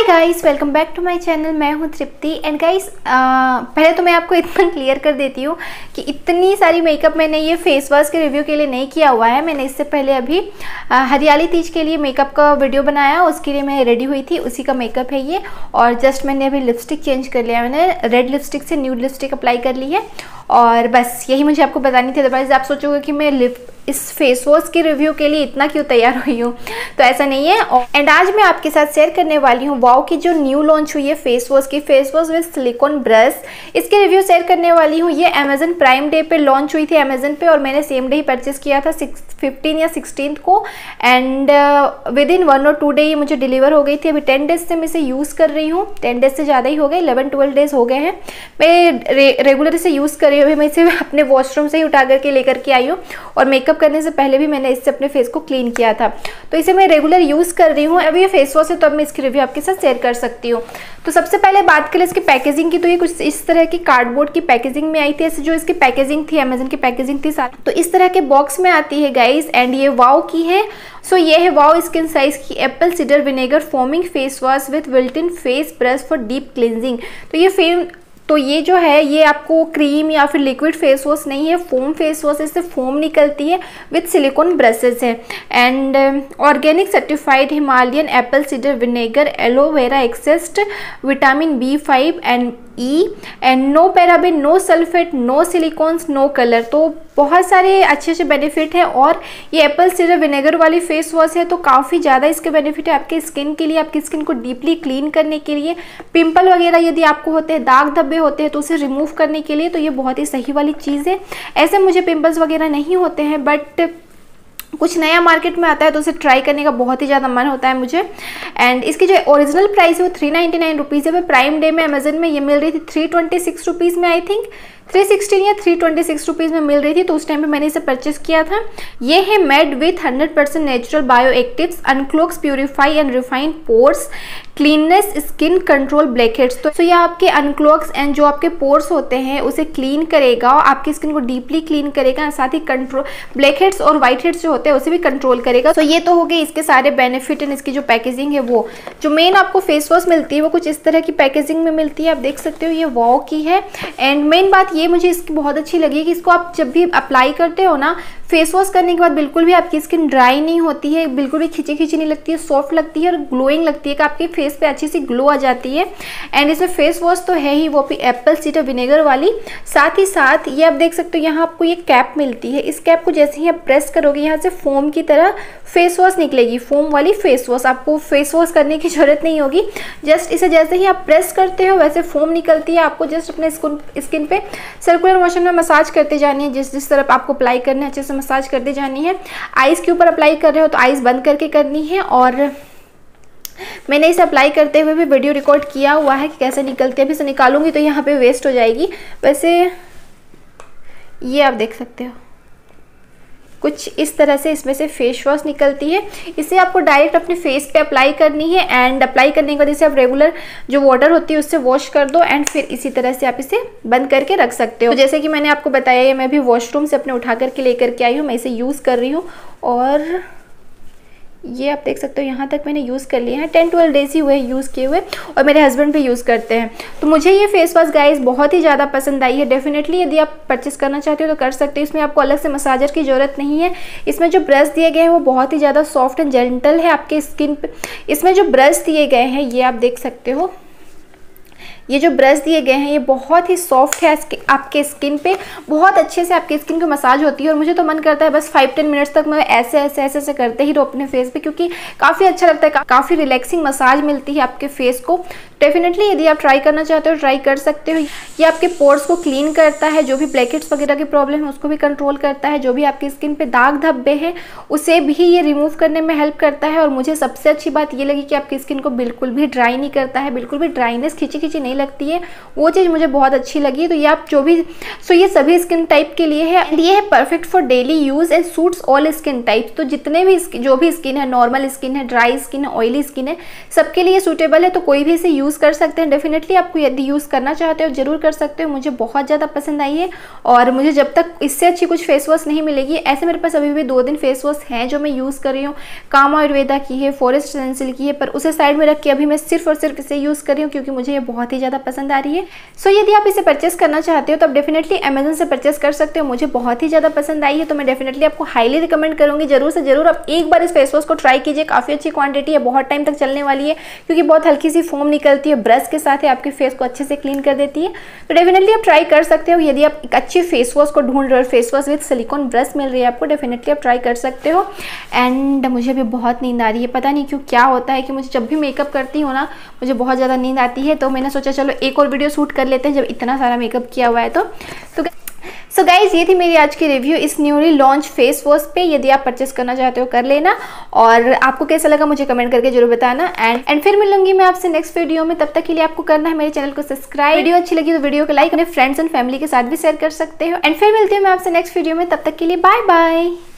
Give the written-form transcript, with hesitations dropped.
Guys, welcome back to my channel. मैं हूं तृप्ति। And guys, पहले तो मैं आपको इतना क्लियर कर देती हूँ कि इतनी सारी मेकअप मैंने ये फेस वॉश के रिव्यू के लिए नहीं किया हुआ है। मैंने इससे पहले अभी हरियाली तीज के लिए मेकअप का वीडियो बनाया, उसके लिए मैं रेडी हुई थी, उसी का मेकअप है ये। और जस्ट मैंने अभी लिपस्टिक चेंज कर लिया, मैंने रेड लिपस्टिक से न्यूड लिपस्टिक अप्लाई कर ली है। और बस यही मुझे आपको बतानी थी। अदरवाइज आप सोचोगे कि मैं इस फेस वॉश के रिव्यू के लिए इतना क्यों तैयार हुई हूँ, तो ऐसा नहीं है। एंड आज मैं आपके साथ शेयर करने वाली हूँ वाओ की जो न्यू लॉन्च हुई है face wash with silicone brush, इसके रिव्यू शेयर करने वाली हूँ। ये अमेजन प्राइम डे पे लॉन्च हुई थी अमेजन पे, और मैंने सेम डे ही परचेस किया था 15 या 16 को। एंड विद इन 1 और 2 डे ये मुझे डिलीवर हो गई थी। अभी 10 डेज से मैं इसे यूज़ कर रही हूँ, 10 डेज से ज़्यादा ही हो गए, 11-12 डेज हो गए हैं। मैं रेगुलर इसे यूज़ कर रही हूँ। अभी मैं इसे अपने वॉशरूम से ही उठा करके लेकर के आई हूँ, और मेकअप करने से पहले भी मैंने इससे अपने फेस को क्लीन किया था, तो इसे मैं रेगुलर यूज़ कर रही हूँ। अभी ये फेस वॉश है तो अब मैं इसकी रिव्यू आपके साथ शेयर कर सकती हूँ। तो सबसे पहले बात करें इसकी पैकेजिंग की, तो ये कुछ इस तरह की कार्डबोर्ड की पैकेजिंग में आई थी। ऐसे जो इसकी पैकेजिंग थी, अमेजन की पैकेजिंग थी सारी, तो इस तरह के बॉक्स में आती है गाइस। एंड ये वाओ की है। सो ये है वाओ स्किन साइज की apple cider vinegar foaming face wash with built in face brush for deep cleansing. तो ये जो है ये आपको क्रीम या फिर लिक्विड फेस वॉश नहीं है, फोम फेस वॉश। इससे फोम निकलती है विथ सिलिकॉन ब्रशेस है। And organic certified Himalayan apple cider vinegar, aloe vera extract, vitamin B5 and E, and no paraben, no sulphate, no silicones, no colour. तो बहुत सारे अच्छे बेनिफिट हैं। और ये एप्पल सीडर विनेगर वाली फेस वॉश है तो काफ़ी ज़्यादा इसके बेनिफिट है आपके स्किन के लिए, आपकी स्किन को डीपली क्लीन करने के लिए, पिंपल वगैरह यदि आपको होते हैं, दाग धब्बे होते हैं तो उसे रिमूव करने के लिए, तो ये बहुत ही सही वाली चीज़ है। ऐसे मुझे पिंपल्स वगैरह नहीं होते हैं, बट कुछ नया मार्केट में आता है तो उसे ट्राई करने का बहुत ही ज़्यादा मन होता है मुझे। एंड इसकी जो ओरिजिनल प्राइस है वो 399 रुपीज़ है। पर प्राइम डे में अमेजन में ये मिल रही थी 326 रुपीज़ में, आई थिंक 316 या 326 रुपीज़ में मिल रही थी, तो उस टाइम पे मैंने इसे परचेस किया था। ये है made with 100% natural bio actives, unclogs, purify and refine pores, cleanness, skin control blackheads. तो ये आपके अनक्लोग्स एंड जो आपके पोर्स होते हैं उसे क्लीन करेगा, आपकी स्किन को डीपली क्लीन करेगा, साथ ही कंट्रोल ब्लैकहेड्स और व्हाइट हेड्स जो होते हैं उसे भी कंट्रोल करेगा। तो ये तो हो गए इसके सारे बेनिफिट। एंड इसकी जो पैकेजिंग है, वो जो मेन आपको फेस वॉश मिलती है वो कुछ इस तरह की पैकेजिंग में मिलती है, आप देख सकते हो। ये वाओ की है। एंड मेन बात ये मुझे इसकी बहुत अच्छी लगी कि इसको आप जब भी अप्लाई करते हो ना, फेस वॉश करने के बाद बिल्कुल भी आपकी स्किन ड्राई नहीं होती है, बिल्कुल भी खिंची खिंची नहीं लगती है, सॉफ्ट लगती है और ग्लोइंग लगती है कि आपके फेस पे अच्छी सी ग्लो आ जाती है। एंड इसमें फेस वॉश तो है ही, वो भी एप्पल सीडर विनेगर वाली। साथ ही साथ ये आप देख सकते हो, यहाँ आपको ये कैप मिलती है। इस कैप को जैसे ही आप प्रेस करोगे, यहाँ से फोम की तरह फेस वॉश निकलेगी, फोम वाली फेस वॉश। आपको फेस वॉश करने की जरूरत नहीं होगी, जस्ट इसे जैसे ही आप प्रेस करते हो वैसे फोम निकलती है। आपको जस्ट अपने स्किन पे सर्कुलर मोशन में मसाज करते जानी है, जिस तरफ आपको अप्लाई करना है अच्छे से मसाज करते जानी है। आईज के ऊपर अप्लाई कर रहे हो तो आईज बंद करके करनी है। और मैंने इसे अप्लाई करते हुए भी वीडियो रिकॉर्ड किया हुआ है कि कैसे निकलती है। अभी इसे निकालूंगी तो यहाँ पे वेस्ट हो जाएगी। वैसे ये आप देख सकते हो, कुछ इस तरह से इसमें से फेस वॉश निकलती है। इसे आपको डायरेक्ट अपने फेस पे अप्लाई करनी है। एंड अप्लाई करने के बाद इसे आप रेगुलर जो वाटर होती है उससे वॉश कर दो, एंड फिर इसी तरह से आप इसे बंद करके रख सकते हो। तो जैसे कि मैंने आपको बताया, ये मैं भी वॉशरूम से अपने उठा करके लेकर के आई हूँ, मैं इसे यूज़ कर रही हूँ। और ये आप देख सकते हो, यहाँ तक मैंने यूज़ कर लिया है। 10-12 डेज ही हुए यूज़ किए हुए, और मेरे हस्बैंड भी यूज़ करते हैं। तो मुझे ये फेस वॉश गाइस बहुत ही ज़्यादा पसंद आई है। डेफिनेटली यदि आप परचेस करना चाहते हो तो कर सकते हो। इसमें आपको अलग से मसाजर की ज़रूरत नहीं है। इसमें जो ब्रश दिए गए हैं वो बहुत ही ज़्यादा सॉफ्ट एंड जेंटल है आपके स्किन पे। इसमें जो ब्रश दिए गए हैं ये आप देख सकते हो, ये जो ब्रश दिए गए हैं ये बहुत ही सॉफ्ट है आपके स्किन पे, बहुत अच्छे से आपकी स्किन को मसाज होती है। और मुझे तो मन करता है बस 5-10 मिनट्स तक मैं ऐसे करते ही रहो अपने फेस पे, क्योंकि काफ़ी अच्छा लगता है, काफ़ी रिलैक्सिंग मसाज मिलती है आपके फेस को। डेफिनेटली यदि आप ट्राई करना चाहते हो ट्राई कर सकते हो। ये आपके पोर्स को क्लीन करता है, जो भी ब्लैकहेड्स वगैरह की प्रॉब्लम है उसको भी कंट्रोल करता है, जो भी आपकी स्किन पे दाग धब्बे हैं उसे भी ये रिमूव करने में हेल्प करता है। और मुझे सबसे अच्छी बात ये लगी कि आपकी स्किन को बिल्कुल भी ड्राई नहीं करता है, बिल्कुल भी ड्राइनेस खिंची खिंची नहीं नहीं लगती है, वो चीज़ मुझे बहुत अच्छी लगी। तो ये आप जो भी ये सभी स्किन टाइप के लिए है एंड ये है perfect for daily use and suits all skin type. तो जितने भी जो भी स्किन है, नॉर्मल स्किन है, ड्राई स्किन है, ऑयली स्किन है, सबके लिए सूटेबल है। तो कोई भी इसे यूज़ कर सकते हैं। डेफिनेटली आपको यदि यूज़ करना चाहते हो जरूर कर सकते हो। मुझे बहुत ज़्यादा पसंद आई है और मुझे जब तक इससे अच्छी कुछ फेस वॉश नहीं मिलेगी, ऐसे मेरे पास अभी भी 2 फेस वॉश हैं जो मैं यूज़ कर रही हूँ। काम आयुर्वेदा की है, फॉरेस्ट एसेंशियल की है, पर उसे साइड में रख के अभी मैं सिर्फ और सिर्फ इसे यूज़ कर रही हूँ क्योंकि मुझे ये बहुत ही ज़्यादा पसंद आ रही है। सो यदि आप इसे परचेस करना चाहते हो तो आप डेफिनेटली अमेजन से परचेस कर सकते हो। मुझे बहुत ही ज़्यादा पसंद आई है तो मैं डेफिनेटली आपको हाईली रिकमेंड करूँगी। जरूर से जरूर आप एक बार इस फेस वॉश को ट्राई कीजिए। काफ़ी अच्छी क्वांटिटी है, बहुत टाइम तक चलने वाली है क्योंकि बहुत हल्की सी फोम निकलती है, ब्रश के साथ ही आपके फेस को अच्छे से क्लीन कर देती है। तो डेफिनेटली आप ट्राई कर सकते हो। यदि आप एक अच्छी फेस वॉश को ढूंढ रहे हो, face wash with silicone brush मिल रही है आपको, डेफिनेटली आप ट्राई कर सकते हो। एंड मुझे भी बहुत नींद आ रही है, पता नहीं क्यों क्या होता है कि मुझे जब भी मेकअप करती हूँ ना मुझे बहुत ज़्यादा नींद आती है। तो मैंने सोचा चलो एक और वीडियो शूट कर लेते हैं जब इतना सारा मेकअप किया हुआ है तो सो गाइज ये थी मेरी आज की रिव्यू इस न्यूली लॉन्च फेस वॉश पे। यदि आप परचेस करना चाहते हो कर लेना और आपको कैसा लगा मुझे कमेंट करके जरूर बताना। एंड फिर मिलूंगी मैं आपसे नेक्स्ट वीडियो में। तब तक के लिए आपको करना है मेरे चैनल को सब्सक्राइब। वीडियो अच्छी लगी तो वीडियो को लाइक, अपने फ्रेंड्स एंड फैमिली के साथ भी शेयर कर सकते हो। एंड फिर मिलती हूँ मैं आपसे नेक्स्ट वीडियो में। तब तक के लिए बाय बाय।